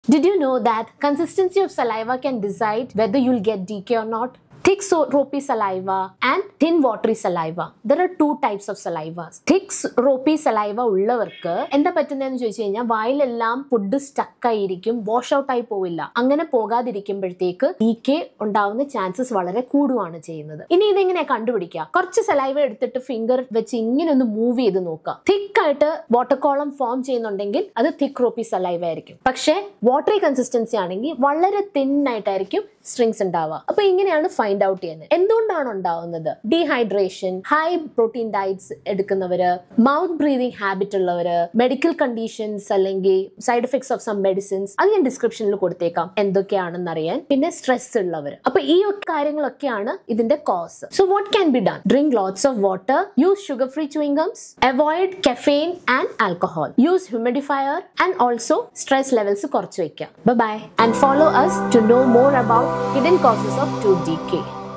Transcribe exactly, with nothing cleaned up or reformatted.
Did you know that consistency of saliva can decide whether you'll get decay or not? Thick ropey saliva and thin watery saliva. There are two types of salivas. Thick ropey saliva ഉള്ളവർക്ക് എന്താ പറ്റുന്നതെന്ന് ചോദിച്ചു കഴിഞ്ഞാൽ വായിലെല്ലാം food stuck ആയിരിക്കും, wash out ആയി പോവില്ല. അങ്ങനെ പോകാതിരിക്കുമ്പോഴത്തേക്ക് ഡീക്കേ ഉണ്ടാവുന്ന ചാൻസസ് വളരെ കൂടുകയാണ് ചെയ്യുന്നത്. ഇനി ഇതെങ്ങനെ കണ്ടുപിടിക്കുക? കുറച്ച് സലൈവ എടുത്തിട്ട് ഫിംഗർ വെച്ച് ഇങ്ങനെ ഒന്ന് മൂവ് ചെയ്ത് നോക്കുക. തിക്ക് ആയിട്ട് വാട്ടർ കോളം ഫോം ചെയ്യുന്നുണ്ടെങ്കിൽ അത് തിക്ക് ropey സലൈവ ആയിരിക്കും. പക്ഷേ വാട്ടറി കൺസിസ്റ്റൻസി ആണെങ്കിൽ വളരെ തിൻ ആയിട്ടായിരിക്കും സ്ട്രിങ്സ് ഉണ്ടാവുക. അപ്പൊ ഇങ്ങനെയാണ് ഫൈൻഡ് ഔട്ട് ചെയ്യുന്നത്. എന്തുകൊണ്ടാണ് ഉണ്ടാവുന്നത്? ഡീഹൈഡ്രേഷൻ, ഹൈ പ്രോട്ടീൻ ഡയറ്റ്സ് എടുക്കുന്നവര്, മൗത്ത് ബ്രീതിങ് ഹാബിറ്റ് ഉള്ളവര്, മെഡിക്കൽ കണ്ടീഷൻസ് അല്ലെങ്കിൽ side effects of some medicines, അത് ഞാൻ ഡിസ്ക്രിപ്ഷനിൽ കൊടുത്തേക്കാം എന്തൊക്കെയാണെന്ന് അറിയാൻ. പിന്നെ സ്ട്രെസ് ഉള്ളവർ. അപ്പൊ ഈ കാര്യങ്ങളൊക്കെയാണ് ഇതിന്റെ cause. So what can be done? Drink lots of water, use sugar free chewing gums, avoid caffeine and alcohol, use humidifier and also stress levels കുറച്ച് വെക്കുക. Bye bye and follow us to know more about hidden causes of tooth decay.